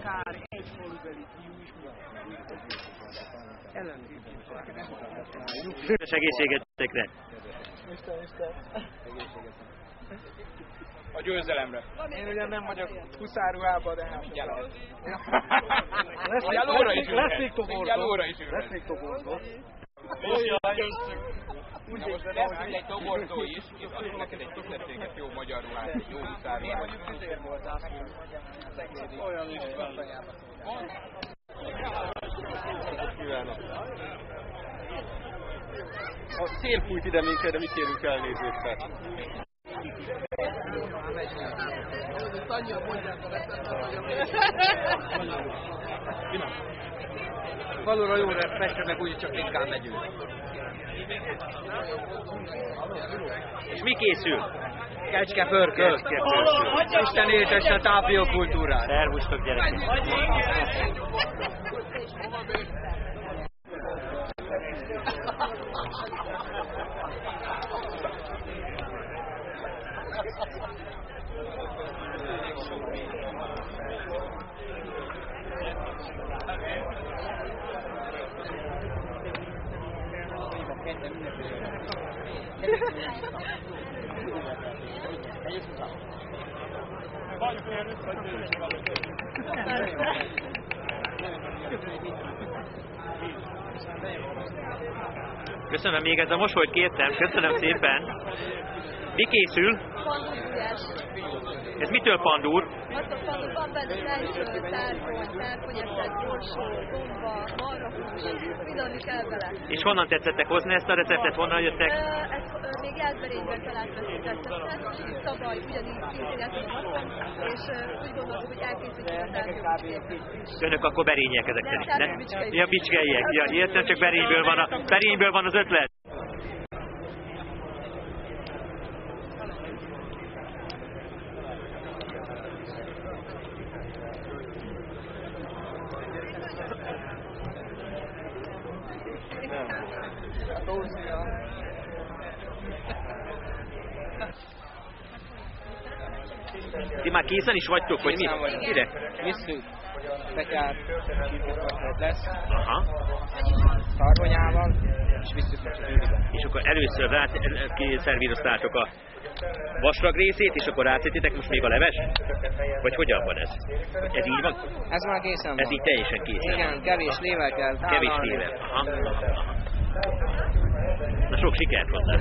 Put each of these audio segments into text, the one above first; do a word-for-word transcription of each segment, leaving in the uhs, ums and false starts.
akár egy falubeli fiú is Fős egészségetekre! A győzelemre. Én ugye nem vagyok huszáruhában, de hát... Lesz még toborzó. Lesz még toborzó. Na most lesz egy toborzó is, és adok neked egy tisztességes jó magyar ruhát, egy jó huszáruhát. Olyan is van. A szél fújt ide minket, de mi kérünk elnézést. Valóra jó lesz, messze meg úgyis csak ritkán megyünk. És mi készül? Kecske pörköl. Isten éltesse a tápiókultúrát. Szervusztok, gyerekek! Köszönöm, még ez a mosolyt kértem, köszönöm szépen. Mi készül? Pandúrgulyás. Ez mitől pandúr? Azt a pandúr van benne tejföl, tárgony, tárgonyeszet, borsó, gomba, marhahús, finomni kell vele. És honnan tetszettek hozni ezt a receptet? Honnan jöttek? Ezt ö, még Jászberényben talált ezt a receptet, és tavaly ugyanígy készítettünk a napon, és ö, úgy gondoltuk, hogy elkészítjük a tárgyóbicskét. Önök akkor berények ezek Nem, szerint, ne? tárgyóbicskei. Ja, bicskeiek. Ja, értem, csak berényből van, a, berényből van az ötlet. Ti már készen is vagytok, hogy mi? Ide? Visszük. Betyár, csirkefaslat lesz. Aha. Szarvonyával, és visszük a csőribe. És akkor először rá, kiszervíroztátok a vaslag részét, és akkor rátetitek most még a leves? Vagy hogyan van ez? Ez így van? Ez már készen van. Ez így teljesen készen. Igen, kevés lével kell tálalni. Kevés lével. Aha. Aha. Na, sok sikert hozzá.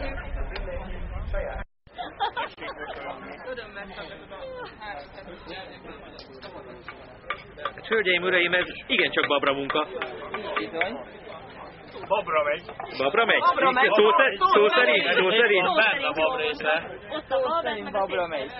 Hát, hölgyeim, uraim, ez igencsak babra munka. Bizony. Babra megy. Babra megy? Babra megy. Szó, szer, szó szerint? Szó szerint? Bent a bab része. Ott a bab, Szerint babra megy.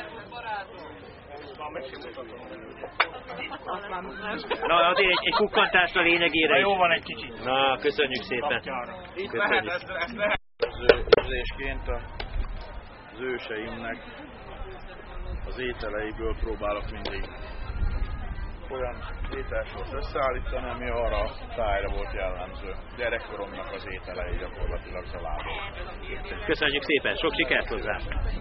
Na, azért egy, egy kukkantás a lényegére is. Jó van egy kicsit. Na, köszönjük szépen. Itt lehet, ez, ez lehet. Érzésként az őseimnek az ételeiből próbálok mindig olyan ételsort összeállítani, ami arra a tájra volt jellemző. Gyerekkoromnak az ételei gyakorlatilag családok. Köszönjük szépen, sok sikert hozzá!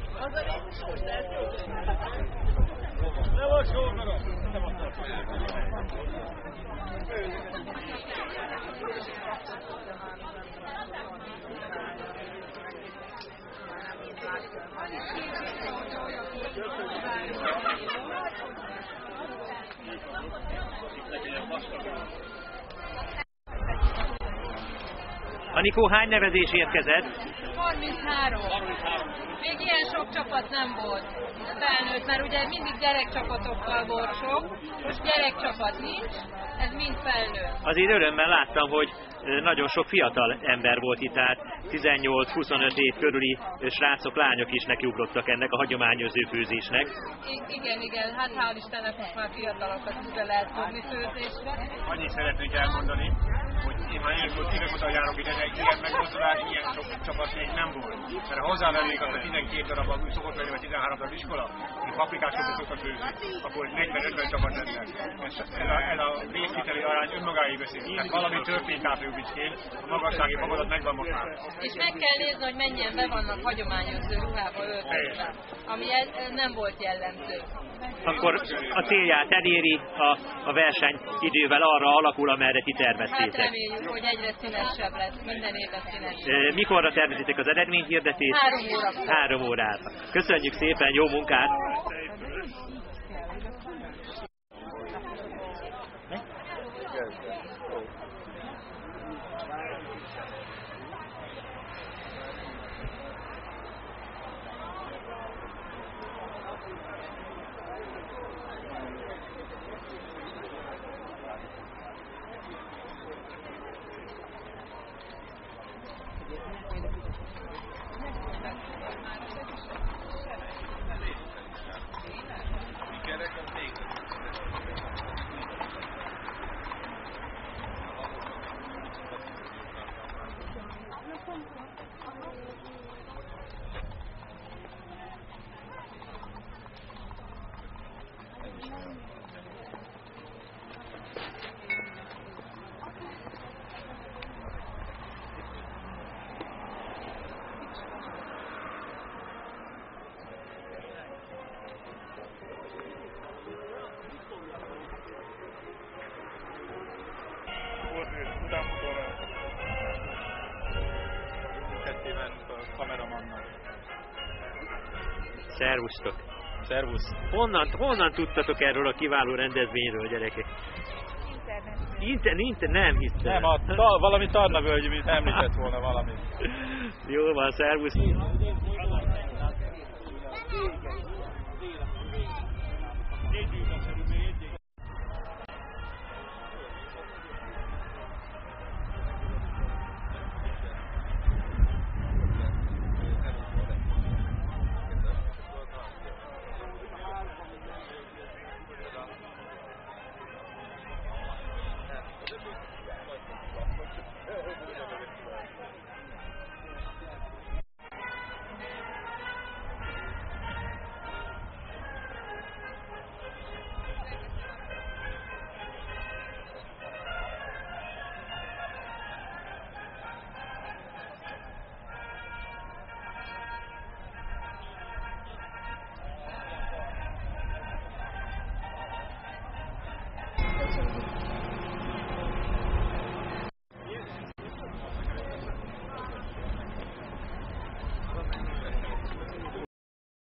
Anikó, hány nevezés érkezett? harminchárom. Még ilyen sok csapat nem volt felnőtt, mert ugye mindig gyerekcsapatokkal volt sok, most gyerekcsapat nincs, ez mind felnőtt. Azért örömmel láttam, hogy nagyon sok fiatal ember volt itt, tehát tizennyolc-huszonöt év körüli srácok, lányok is nekiugrottak ennek a hagyományőrző főzésnek. I- igen, igen, hát hál' Istennek most már fiatalokat is be lehet fogni főzésre. Annyit szeretnék elmondani, hogy én már évek óta járok ide, de ilyen megmozdulás, ilyen sok csapat még nem volt. Mert ha hozzávennék azt a tizenkét darab, szokott lenni, vagy tizenhárom darab iskola, hogy paprikásokat szoktak főzni, akkor negyven-ötven csapat lenne. Ez, ez, a, ez a részviteli arány önmagáig beszél. Tehát valami történt Tápióbicskén, a magassági fogadat megvan most már. És meg kell nézni, hogy mennyien be vannak hagyományozó ruhába öltözve, ami ez, ez nem volt jellemző. akkor a célját eléri, a, a verseny idővel arra alakul, amerre ti Hát terveztétek. reméljük, hogy egyre színesebb lesz, minden évben színesebb. Mikorra tervezitek az eredményhirdetést? Három óra. Három órára. Köszönjük szépen, jó munkát! Szervusztok! Szervusz! Honnan, honnan tudtatok erről a kiváló rendezvényről, gyerekek? Internet. Inter, nem hittem. Nem, a, ta, valami Tarnavölgy, mint említett volna valamit. Jó van, szervusz!